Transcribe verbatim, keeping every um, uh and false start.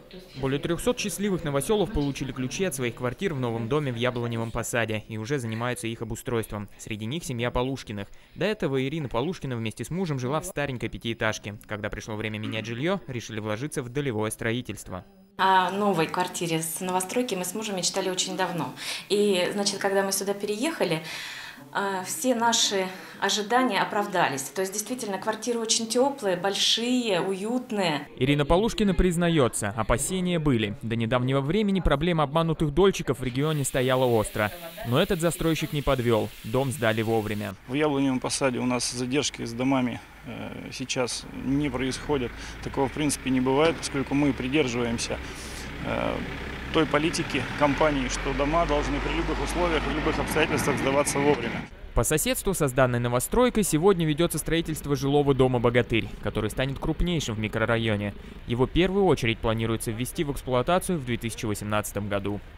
Более трёхсот счастливых новоселов получили ключи от своих квартир в новом доме в Яблоневом посаде и уже занимаются их обустройством. Среди них семья Полушкиных. До этого Ирина Полушкина вместе с мужем жила в старенькой пятиэтажке. Когда пришло время менять жилье, решили вложиться в долевое строительство. О новой квартире с новостройки мы с мужем мечтали очень давно. И, значит, когда мы сюда переехали, все наши ожидания оправдались. То есть, действительно, квартиры очень теплые, большие, уютные. Ирина Полушкина признается, опасения были. До недавнего времени проблема обманутых дольщиков в регионе стояла остро. Но этот застройщик не подвел. Дом сдали вовремя. В Яблоневом посаде у нас задержки с домами э, сейчас не происходят. Такого, в принципе, не бывает, поскольку мы придерживаемся э, той политики компании, что дома должны при любых условиях, в любых обстоятельствах сдаваться вовремя. По соседству со данной новостройкой сегодня ведется строительство жилого дома «Богатырь», который станет крупнейшим в микрорайоне. Его в первую очередь планируется ввести в эксплуатацию в две тысячи восемнадцатом году.